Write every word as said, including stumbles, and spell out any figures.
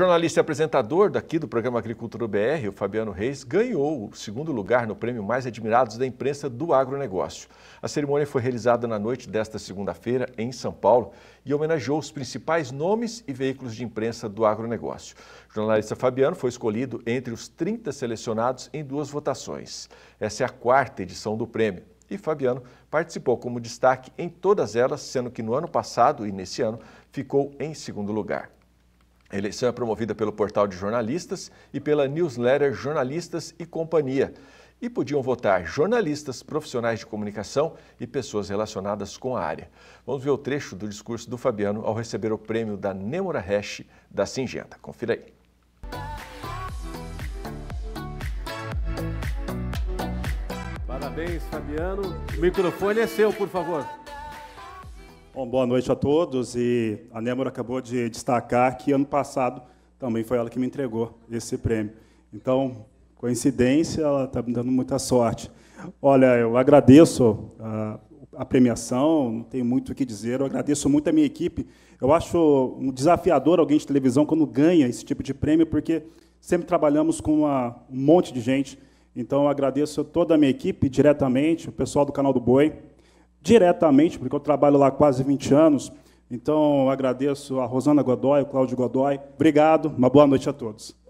jornalista e apresentador daqui do programa Agricultura B R, o Fabiano Reis, ganhou o segundo lugar no prêmio Mais Admirados da Imprensa do Agronegócio. A cerimônia foi realizada na noite desta segunda-feira em São Paulo e homenageou os principais nomes e veículos de imprensa do agronegócio. O jornalista Fabiano foi escolhido entre os trinta selecionados em duas votações. Essa é a quarta edição do prêmio. E Fabiano participou como destaque em todas elas, sendo que no ano passado e nesse ano ficou em segundo lugar. A eleição é promovida pelo Portal de Jornalistas e pela newsletter Jornalistas e Companhia. E podiam votar jornalistas, profissionais de comunicação e pessoas relacionadas com a área. Vamos ver o trecho do discurso do Fabiano ao receber o prêmio da Nêmora Hash da Syngenta. Confira aí. Parabéns, Fabiano. O microfone é seu, por favor. Bom, boa noite a todos. E a Nêmora acabou de destacar que ano passado também foi ela que me entregou esse prêmio. Então, coincidência, ela está me dando muita sorte. Olha, eu agradeço a, a premiação, não tenho muito o que dizer, eu agradeço muito a minha equipe. Eu acho um desafiador alguém de televisão quando ganha esse tipo de prêmio, porque sempre trabalhamos com uma, um monte de gente. Então, eu agradeço toda a minha equipe, diretamente, o pessoal do Canal do Boi, diretamente, porque eu trabalho lá há quase vinte anos. Então, eu agradeço a Rosana Godoy, o Cláudio Godoy. Obrigado, uma boa noite a todos.